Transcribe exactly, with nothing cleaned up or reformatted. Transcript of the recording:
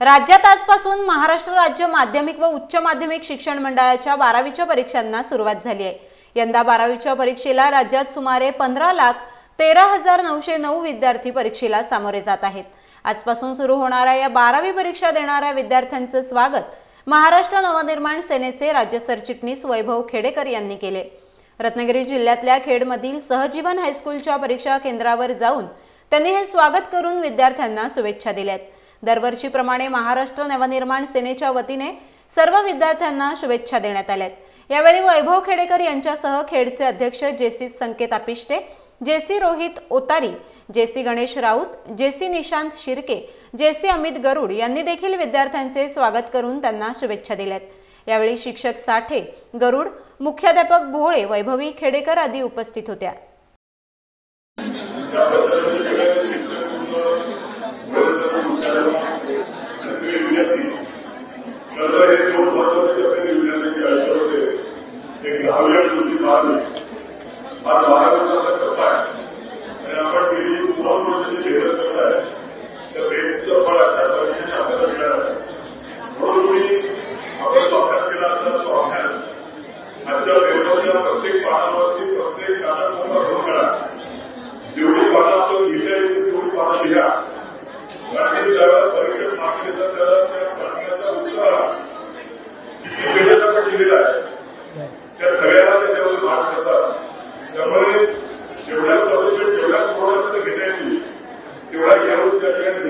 राज्यात आजपासून महाराष्ट्र राज्य माध्यमिक व उच्च माध्यमिक शिक्षण मंडळाच्या बारावीच्या परीक्षांना सुरुवात झाली आहे। यंदा बारावीच्या परीक्षेला राज्यात सुमारे पंधरा लाख तेरा हजार नऊशे नऊ विद्यार्थी परीक्षेला सामोरे जात आहेत। आजपासून सुरू होणाऱ्या या बारावी परीक्षा देणाऱ्या विद्यार्थ्यांचे स्वागत महाराष्ट्र नवनिर्माण सेनेचे राज्य सरचिटणीस वैभव खेडेकर यांनी केले। रत्नागिरी जिल्ह्यातल्या खेडमधील सहजीवन हायस्कूलच्या परीक्षा केंद्रावर जाऊन त्यांनी हे स्वागत करून विद्यार्थ्यांना शुभेच्छा दिल्यात। दरवर्षीप्रमाणे महाराष्ट्र नवनिर्माण सेनेच्या वतीने सर्व विद्यार्थ्यांना शुभेच्छा देण्यात आल्यात। यावेळी वैभव खेडेकर यांच्यासह खेडचे अध्यक्ष JC Sanket Apishte, JC Rohit Otari, JC Ganesh Raut, JC Nishant Shirke, JC Amit Garud यांनी देखील विद्यार्थ्यांचे स्वागत करून त्यांना शुभेच्छा दिल्यात। यावेळी शिक्षक साठे, गरुड, मुख्याध्यापक भोळे, वैभवी खेडेकर आदी उपस्थित होत्या। प्रत्येक पानावरती प्रत्येक कानाकोपरा घेऊन करा, जेवढी पानं आपण लिहिता येईल तेवढी पानं लिहा। आणि ज्यावेळेला परीक्षेत मार्क देतात त्याला त्या प्रश्नाचा उत्तर आला किती पेजेस आपण लिहिलेला आहे त्या सगळ्याला त्याच्यामध्ये मार्क करतात। त्यामुळे जेवढ्या सब्जेक्ट जेवढ्या कोणाकडे घेता येईल तेवढा घेऊन त्या ठिकाणी